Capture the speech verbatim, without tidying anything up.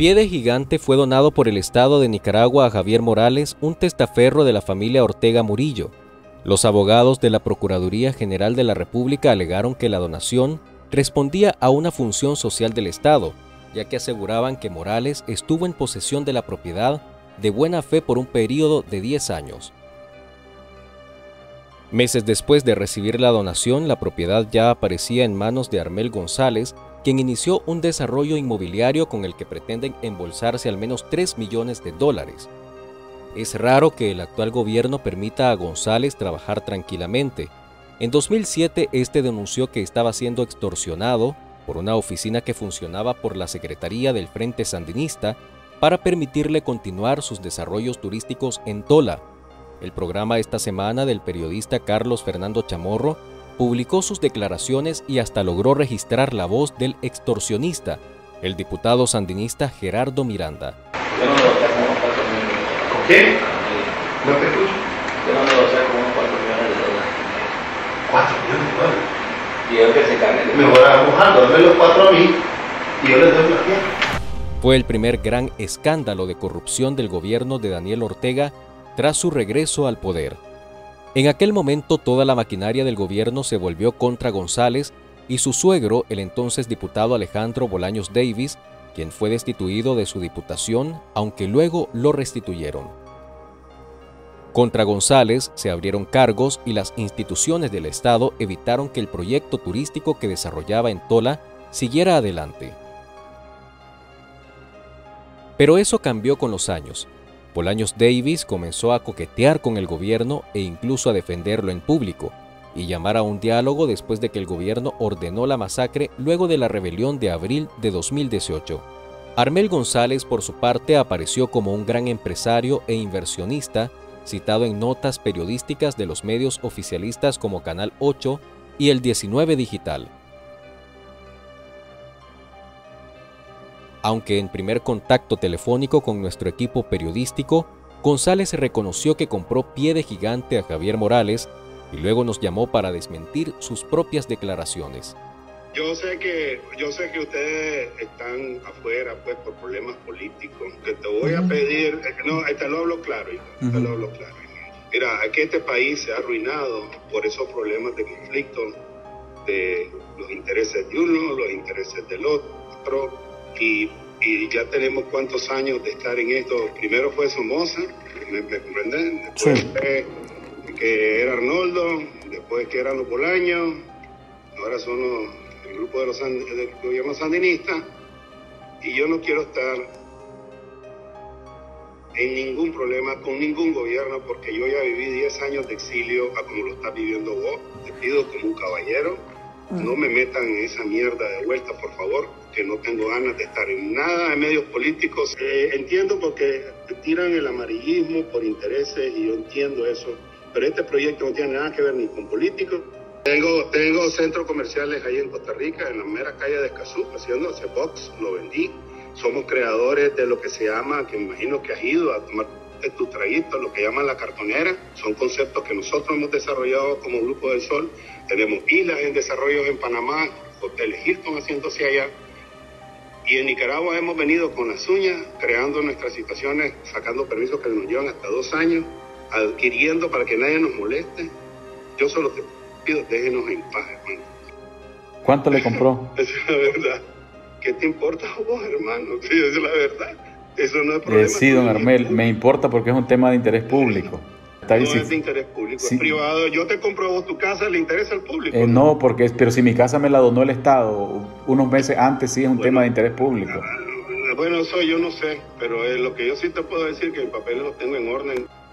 Pie de Gigante fue donado por el Estado de Nicaragua a Javier Morales, un testaferro de la familia Ortega Murillo. Los abogados de la Procuraduría General de la República alegaron que la donación respondía a una función social del Estado, ya que aseguraban que Morales estuvo en posesión de la propiedad de buena fe por un periodo de diez años. Meses después de recibir la donación, la propiedad ya aparecía en manos de Armel González, quien inició un desarrollo inmobiliario con el que pretenden embolsarse al menos tres millones de dólares. Es raro que el actual gobierno permita a González trabajar tranquilamente. En dos mil siete, este denunció que estaba siendo extorsionado por una oficina que funcionaba por la Secretaría del Frente Sandinista para permitirle continuar sus desarrollos turísticos en Tola. El programa Esta Semana del periodista Carlos Fernando Chamorro publicó sus declaraciones y hasta logró registrar la voz del extorsionista, el diputado sandinista Gerardo Miranda. Yo no lo sé como unos cuatro millones. ¿Con qué? No te escucho. Yo no lo sé como unos cuatro millones de dólares. ¿Cuatro millones de dólares? Y yo que se cargue. Mejor hagamos algo, dame los cuatro a mí y yo les doy la tierra. Fue el primer gran escándalo de corrupción del gobierno de Daniel Ortega tras su regreso al poder. En aquel momento toda la maquinaria del gobierno se volvió contra González y su suegro, el entonces diputado Alejandro Bolaños Davis, quien fue destituido de su diputación, aunque luego lo restituyeron. Contra González se abrieron cargos y las instituciones del Estado evitaron que el proyecto turístico que desarrollaba en Tola siguiera adelante. Pero eso cambió con los años. Bolaños Davis comenzó a coquetear con el gobierno e incluso a defenderlo en público, y llamar a un diálogo después de que el gobierno ordenó la masacre luego de la rebelión de abril de dos mil dieciocho. Armel González, por su parte, apareció como un gran empresario e inversionista, citado en notas periodísticas de los medios oficialistas como Canal ocho y el diecinueve Digital. Aunque en primer contacto telefónico con nuestro equipo periodístico, González reconoció que compró Pie de Gigante a Javier Morales y luego nos llamó para desmentir sus propias declaraciones. Yo sé que yo sé que ustedes están afuera pues por problemas políticos. Que te voy a pedir, no, te lo hablo claro, te lo hablo claro. Mira, aquí este país se ha arruinado por esos problemas de conflicto, de los intereses de uno, los intereses del otro. Y, y ya tenemos cuántos años de estar en esto. Primero fue Somoza, ¿me, me comprenden? Después sí. fue que era Arnoldo, después que eran los Bolaños, ahora son los, el grupo de los del gobierno sandinista. Y yo no quiero estar en ningún problema con ningún gobierno porque yo ya viví diez años de exilio a como lo estás viviendo vos. Te pido como un caballero, no me metan en esa mierda de vuelta, por favor, que no tengo ganas de estar en nada de medios políticos. Eh, entiendo porque tiran el amarillismo por intereses y yo entiendo eso, pero este proyecto no tiene nada que ver ni con políticos. Tengo, tengo centros comerciales ahí en Costa Rica, en la mera calle de Escazú, haciendo ese box, lo vendí. Somos creadores de lo que se llama, que me imagino que has ido a tomar tu traguito, lo que llaman la cartonera. Son conceptos que nosotros hemos desarrollado como Grupo del Sol. Tenemos islas en desarrollo en Panamá, hoteles Hilton haciéndose allá. Y en Nicaragua hemos venido con las uñas, creando nuestras situaciones, sacando permisos que nos llevan hasta dos años, adquiriendo para que nadie nos moleste. Yo solo te pido, déjenos en paz, hermano. ¿Cuánto le compró? Esa es la verdad. ¿Qué te importa a vos, hermano? Sí, esa es la verdad. Eso no es problema. Eh, sí, don Armel, me importa porque es un tema de interés público. Está no es de interés público, sí. Es privado. Yo te compro a vos tu casa, ¿le interesa al público? Eh, no, porque pero si mi casa me la donó el Estado unos meses antes, sí es un bueno, tema de interés público. Bueno, eso yo no sé, pero eh, lo que yo sí te puedo decir es que mis papeles los tengo en orden.